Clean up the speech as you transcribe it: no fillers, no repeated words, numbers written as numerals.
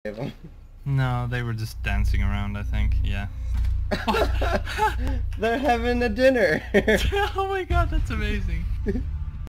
of them. No, they were just dancing around, I think. Yeah. They're having a dinner. Oh my god, that's amazing.